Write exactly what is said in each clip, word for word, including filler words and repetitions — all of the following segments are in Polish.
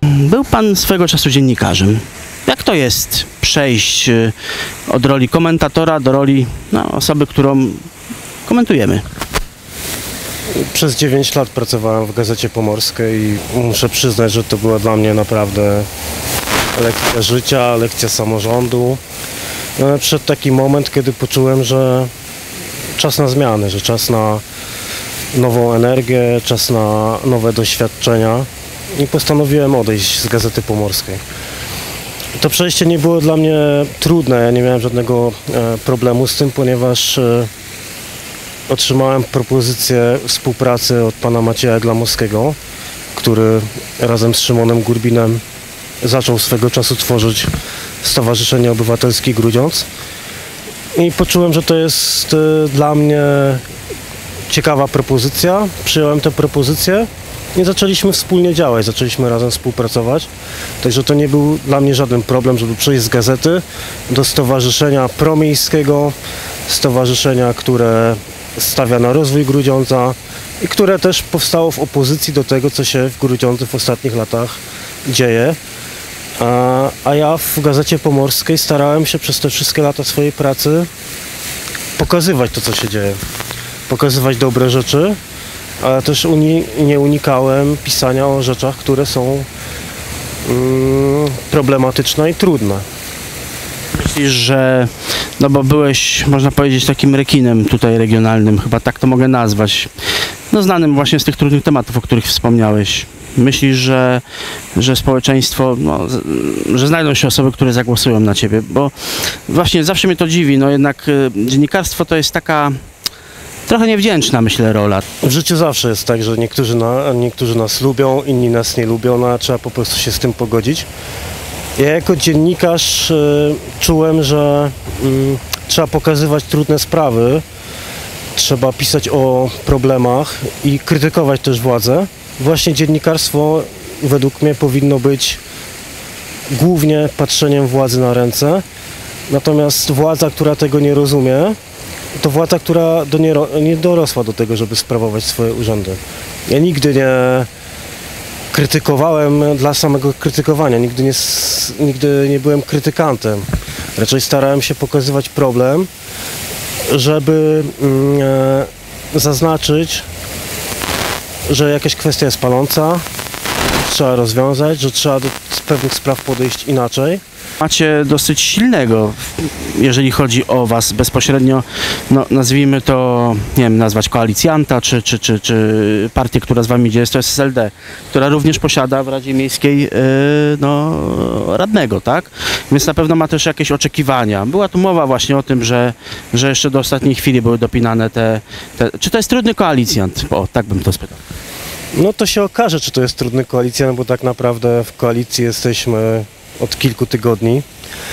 Był pan swego czasu dziennikarzem. Jak to jest przejść y, od roli komentatora do roli no, osoby, którą komentujemy? Przez dziewięć lat pracowałem w Gazecie Pomorskiej i muszę przyznać, że to była dla mnie naprawdę lekcja życia, lekcja samorządu. No, przyszedł taki moment, kiedy poczułem, że czas na zmiany, że czas na nową energię, czas na nowe doświadczenia i postanowiłem odejść z Gazety Pomorskiej. To przejście nie było dla mnie trudne, ja nie miałem żadnego e, problemu z tym, ponieważ e, otrzymałem propozycję współpracy od pana Macieja Glamowskiego, który razem z Szymonem Gurbinem zaczął swego czasu tworzyć Stowarzyszenie Obywatelskie Grudziądz i poczułem, że to jest e, dla mnie ciekawa propozycja. Przyjąłem tę propozycję i zaczęliśmy wspólnie działać, zaczęliśmy razem współpracować. Także to nie był dla mnie żaden problem, żeby przejść z gazety do stowarzyszenia promiejskiego, stowarzyszenia, które stawia na rozwój Grudziądza i które też powstało w opozycji do tego, co się w Grudziądzu w ostatnich latach dzieje. A, a ja w Gazecie Pomorskiej starałem się przez te wszystkie lata swojej pracy pokazywać to, co się dzieje. Pokazywać dobre rzeczy, ale też uni nie unikałem pisania o rzeczach, które są mm, problematyczne i trudne. Myślisz, że no bo byłeś, można powiedzieć, takim rekinem tutaj regionalnym, chyba tak to mogę nazwać, no znanym właśnie z tych trudnych tematów, o których wspomniałeś. Myślisz, że, że społeczeństwo, no, że znajdą się osoby, które zagłosują na ciebie, bo właśnie zawsze mnie to dziwi, no jednak y, dziennikarstwo to jest taka trochę niewdzięczna, myślę, rola. W życiu zawsze jest tak, że niektórzy, na, niektórzy nas lubią, inni nas nie lubią, no, a trzeba po prostu się z tym pogodzić. Ja jako dziennikarz y, czułem, że y, trzeba pokazywać trudne sprawy, trzeba pisać o problemach i krytykować też władzę. Właśnie dziennikarstwo według mnie powinno być głównie patrzeniem władzy na ręce, natomiast władza, która tego nie rozumie, to władza, która do nie, nie dorosła do tego, żeby sprawować swoje urzędy. Ja nigdy nie krytykowałem dla samego krytykowania, nigdy nie, nigdy nie byłem krytykantem. Raczej starałem się pokazywać problem, żeby e, zaznaczyć, że jakaś kwestia jest paląca, trzeba rozwiązać, że trzeba do pewnych spraw podejść inaczej. Macie dosyć silnego, jeżeli chodzi o was bezpośrednio, no nazwijmy to, nie wiem, nazwać koalicjanta, czy, czy, czy, czy partię, która z wami idzie, jest to S L D, która również posiada w Radzie Miejskiej yy, no, radnego, tak? Więc na pewno ma też jakieś oczekiwania. Była tu mowa właśnie o tym, że, że jeszcze do ostatniej chwili były dopinane te, te... Czy to jest trudny koalicjant? O, tak bym to spytał. No to się okaże, czy to jest trudny koalicjant, bo tak naprawdę w koalicji jesteśmy od kilku tygodni.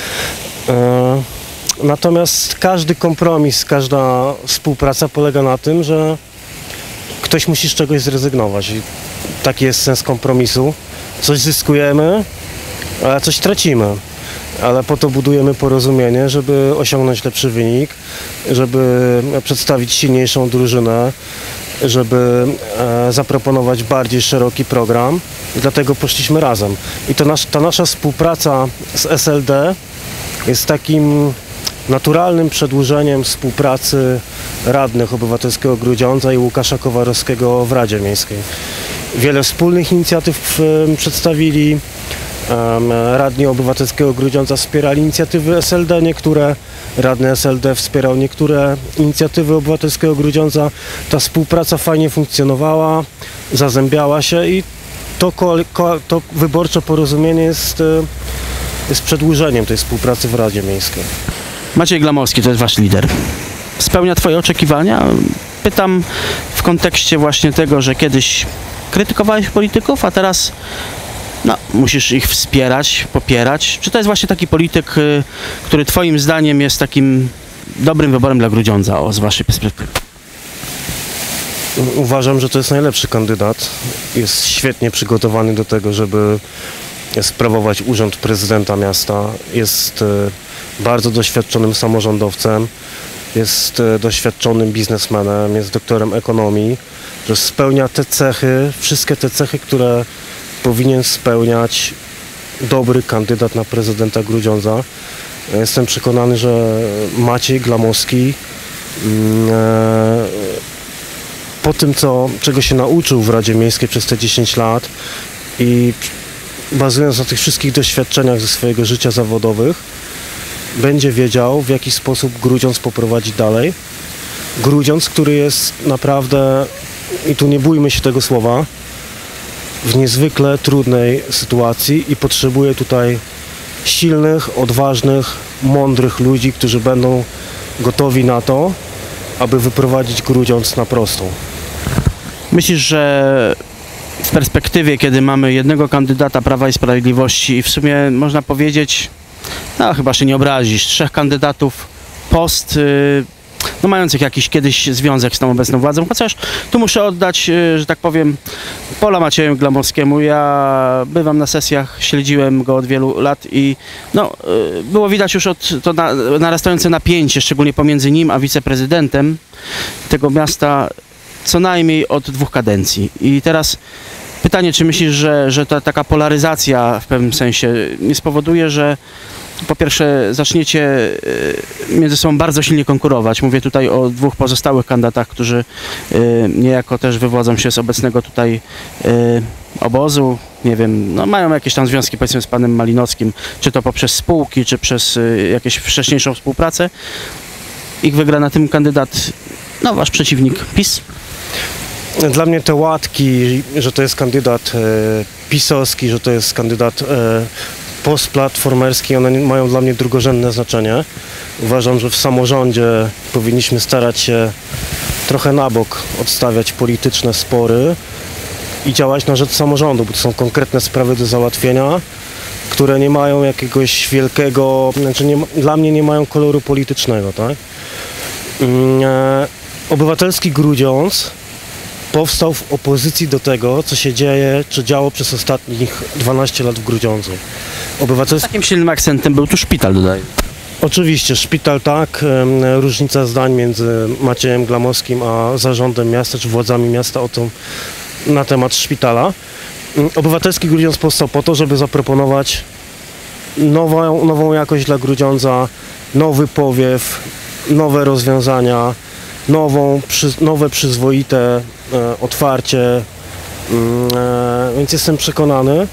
E, natomiast każdy kompromis, każda współpraca polega na tym, że ktoś musi z czegoś zrezygnować. I taki jest sens kompromisu. Coś zyskujemy, ale coś tracimy. Ale po to budujemy porozumienie, żeby osiągnąć lepszy wynik, żeby przedstawić silniejszą drużynę, żeby e, zaproponować bardziej szeroki program i dlatego poszliśmy razem. I to nasz, ta nasza współpraca z S L D jest takim naturalnym przedłużeniem współpracy radnych Obywatelskiego Grudziądza i Łukasza Kowarowskiego w Radzie Miejskiej. Wiele wspólnych inicjatyw e, przedstawili. Radni Obywatelskiego Grudziądza wspierali inicjatywy S L D, niektóre radny S L D wspierał niektóre inicjatywy Obywatelskiego Grudziądza. Ta współpraca fajnie funkcjonowała, zazębiała się i to, to wyborcze porozumienie jest, jest przedłużeniem tej współpracy w Radzie Miejskiej. Maciej Glamowski to jest wasz lider. Spełnia twoje oczekiwania? Pytam w kontekście właśnie tego, że kiedyś krytykowałeś polityków, a teraz no, musisz ich wspierać, popierać. Czy to jest właśnie taki polityk, który twoim zdaniem jest takim dobrym wyborem dla Grudziądza, o, z waszej perspektywy? Uważam, że to jest najlepszy kandydat. Jest świetnie przygotowany do tego, żeby sprawować urząd prezydenta miasta. Jest bardzo doświadczonym samorządowcem, jest doświadczonym biznesmenem, jest doktorem ekonomii, że spełnia te cechy, wszystkie te cechy, które powinien spełniać dobry kandydat na prezydenta Grudziądza. Jestem przekonany, że Maciej Glamowski po tym, co, czego się nauczył w Radzie Miejskiej przez te dziesięć lat i bazując na tych wszystkich doświadczeniach ze swojego życia zawodowych, będzie wiedział, w jaki sposób Grudziądz poprowadzić dalej. Grudziądz, który jest naprawdę, i tu nie bójmy się tego słowa, w niezwykle trudnej sytuacji i potrzebuje tutaj silnych, odważnych, mądrych ludzi, którzy będą gotowi na to, aby wyprowadzić Grudziądz na prostą. Myślisz, że w perspektywie, kiedy mamy jednego kandydata Prawa i Sprawiedliwości i w sumie można powiedzieć, no chyba się nie obrazisz, trzech kandydatów post, yy, no mających jakiś kiedyś związek z tą obecną władzą, chociaż tu muszę oddać, yy, że tak powiem, pola Maciejowi Glamowskiemu. Ja bywam na sesjach, śledziłem go od wielu lat i no, yy, było widać już od, to na, narastające napięcie, szczególnie pomiędzy nim a wiceprezydentem tego miasta, co najmniej od dwóch kadencji. I teraz pytanie, czy myślisz, że, że ta taka polaryzacja w pewnym sensie nie spowoduje, że po pierwsze zaczniecie między sobą bardzo silnie konkurować. Mówię tutaj o dwóch pozostałych kandydatach, którzy niejako też wywodzą się z obecnego tutaj obozu. Nie wiem, no mają jakieś tam związki powiedzmy z panem Malinowskim, czy to poprzez spółki, czy przez jakąś wcześniejszą współpracę. Ich wygra na tym kandydat, no wasz przeciwnik PiS. Dla mnie te łatki, że to jest kandydat e, pisowski, że to jest kandydat e, postplatformerski, one mają dla mnie drugorzędne znaczenie. Uważam, że w samorządzie powinniśmy starać się trochę na bok odstawiać polityczne spory i działać na rzecz samorządu, bo to są konkretne sprawy do załatwienia, które nie mają jakiegoś wielkiego, znaczy nie, dla mnie nie mają koloru politycznego, tak? E, obywatelski Grudziądz powstał w opozycji do tego, co się dzieje, czy działo przez ostatnich dwanaście lat w Grudziądzu. Obywatelski... Takim silnym akcentem był tu szpital, dodaję. Oczywiście, szpital tak, różnica zdań między Maciejem Glamowskim a zarządem miasta, czy władzami miasta o tym, na temat szpitala. Obywatelski Grudziądz powstał po to, żeby zaproponować nową, nową jakość dla Grudziądza, nowy powiew, nowe rozwiązania, nową, przy, nowe przyzwoite e, otwarcie, e, więc jestem przekonany,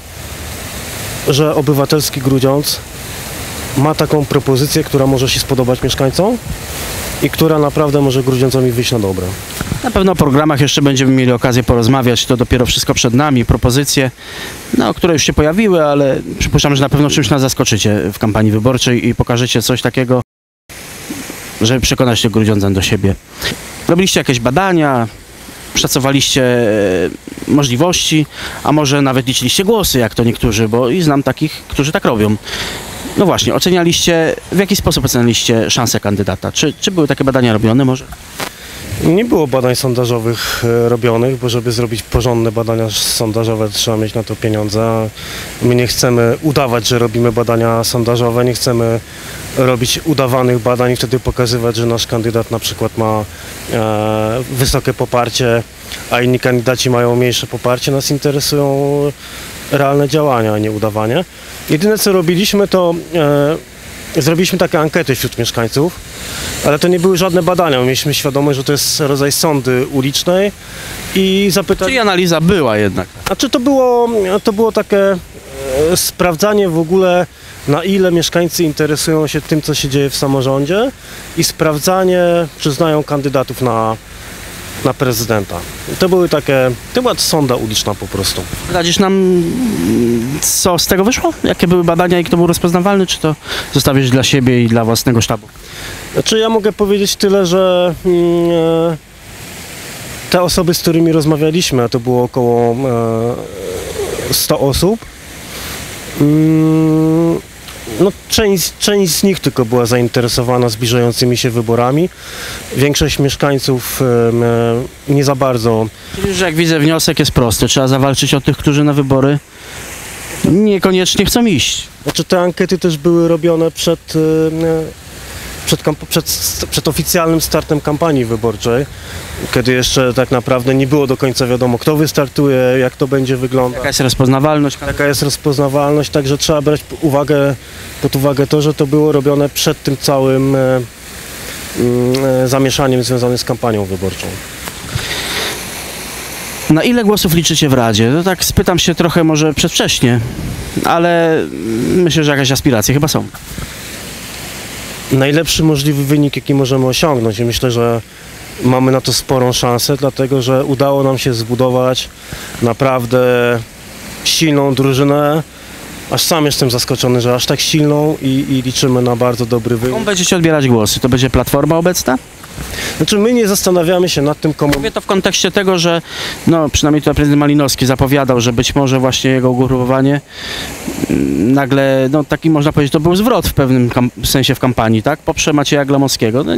że obywatelski Grudziądz ma taką propozycję, która może się spodobać mieszkańcom i która naprawdę może Grudziądzowi wyjść na dobre. Na pewno o programach jeszcze będziemy mieli okazję porozmawiać, to dopiero wszystko przed nami, propozycje, no, które już się pojawiły, ale przypuszczam, że na pewno czymś nas zaskoczycie w kampanii wyborczej i pokażecie coś takiego, żeby przekonać się Grudziądzan do siebie. Robiliście jakieś badania, szacowaliście możliwości, a może nawet liczyliście głosy, jak to niektórzy, bo i znam takich, którzy tak robią. No właśnie, ocenialiście, w jaki sposób ocenialiście szanse kandydata? Czy, czy były takie badania robione może? Nie było badań sondażowych e, robionych, bo żeby zrobić porządne badania sondażowe, trzeba mieć na to pieniądze. My nie chcemy udawać, że robimy badania sondażowe, nie chcemy robić udawanych badań i wtedy pokazywać, że nasz kandydat na przykład ma e, wysokie poparcie, a inni kandydaci mają mniejsze poparcie. Nas interesują realne działania, a nie udawanie. Jedyne co robiliśmy, to e, zrobiliśmy takie ankety wśród mieszkańców, ale to nie były żadne badania. Mieliśmy świadomość, że to jest rodzaj sondy ulicznej i zapytać... Czyli analiza była jednak. A czy to było, to było takie e, sprawdzanie w ogóle, na ile mieszkańcy interesują się tym, co się dzieje w samorządzie i sprawdzanie, czy znają kandydatów na, na prezydenta. I to były takie, to była sonda uliczna po prostu. Radzisz nam, co z tego wyszło? Jakie były badania i kto był rozpoznawalny? Czy to zostawisz dla siebie i dla własnego sztabu? Znaczy ja mogę powiedzieć tyle, że mm, te osoby, z którymi rozmawialiśmy, a to było około e, sto osób, mm, no, część, część z nich tylko była zainteresowana zbliżającymi się wyborami. Większość mieszkańców e, nie za bardzo. Czyli, że jak widzę, wniosek jest prosty. Trzeba zawalczyć o tych, którzy na wybory niekoniecznie chcą iść. Znaczy te ankiety też były robione przed, e, przed, kamp- przed, przed oficjalnym startem kampanii wyborczej, kiedy jeszcze tak naprawdę nie było do końca wiadomo, kto wystartuje, jak to będzie wyglądać. Jaka jest rozpoznawalność? Jaka jest rozpoznawalność, także trzeba brać pod uwagę, pod uwagę to, że to było robione przed tym całym e, e, zamieszaniem związanym z kampanią wyborczą. Na ile głosów liczycie w Radzie? No tak spytam się trochę może przedwcześnie, ale myślę, że jakieś aspiracje chyba są. Najlepszy możliwy wynik, jaki możemy osiągnąć i myślę, że mamy na to sporą szansę, dlatego że udało nam się zbudować naprawdę silną drużynę. Aż sam jestem zaskoczony, że aż tak silną i, i liczymy na bardzo dobry wynik. Komu będziecie odbierać głosy? To będzie Platforma obecna? Znaczy my nie zastanawiamy się nad tym, komu... Mówię to w kontekście tego, że no, przynajmniej tutaj prezydent Malinowski zapowiadał, że być może właśnie jego ugrupowanie mm, nagle, no taki można powiedzieć, to był zwrot w pewnym kam- sensie w kampanii, tak? Poprze Macieja Glamowskiego. No, nie-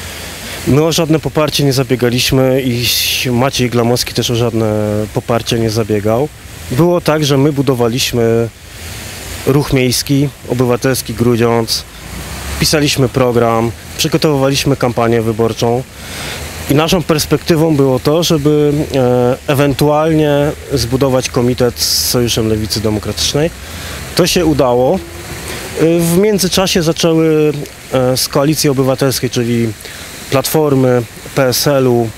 My o żadne poparcie nie zabiegaliśmy i Maciej Glamowski też o żadne poparcie nie zabiegał. Było tak, że my budowaliśmy ruch miejski, obywatelski Grudziądz, pisaliśmy program, przygotowywaliśmy kampanię wyborczą i naszą perspektywą było to, żeby e, ewentualnie zbudować komitet z Sojuszem Lewicy Demokratycznej. To się udało. E, w międzyczasie zaczęły e, z Koalicji Obywatelskiej, czyli Platformy, P S L-u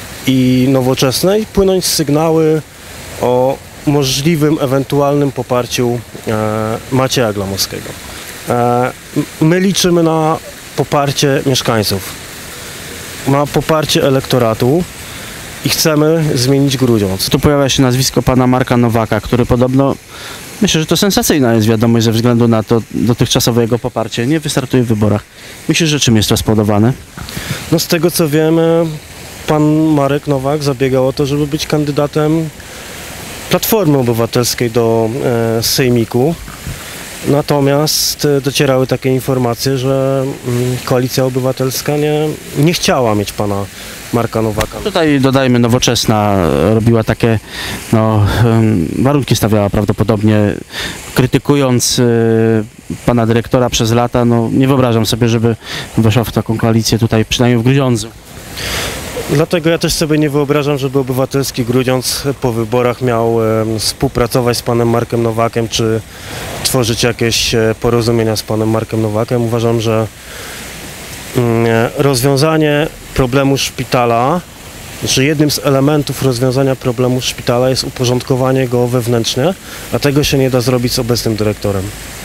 i Nowoczesnej płynąć sygnały o możliwym, ewentualnym poparciu e, Macieja Glamowskiego. E, my liczymy na poparcie mieszkańców, na poparcie elektoratu i chcemy zmienić Grudziądz. Tu pojawia się nazwisko pana Marka Nowaka, który podobno, myślę, że to sensacyjna jest wiadomość ze względu na to dotychczasowe jego poparcie, nie wystartuje w wyborach. Myślę, że czym jest to spowodowane? No z tego co wiemy, pan Marek Nowak zabiegał o to, żeby być kandydatem Platformy Obywatelskiej do e, Sejmiku. Natomiast e, docierały takie informacje, że mm, Koalicja Obywatelska nie, nie chciała mieć pana Marka Nowaka. Tutaj dodajmy, Nowoczesna robiła takie, no, em, warunki stawiała prawdopodobnie, krytykując y, pana dyrektora przez lata, no nie wyobrażam sobie, żeby weszła w taką koalicję tutaj, przynajmniej w Grudziądzu. Dlatego ja też sobie nie wyobrażam, żeby Obywatelski Grudziądz po wyborach miał e, współpracować z panem Markiem Nowakiem, czy tworzyć jakieś e, porozumienia z panem Markiem Nowakiem. Uważam, że mm, rozwiązanie problemu szpitala, znaczy jednym z elementów rozwiązania problemu szpitala jest uporządkowanie go wewnętrznie, a tego się nie da zrobić z obecnym dyrektorem.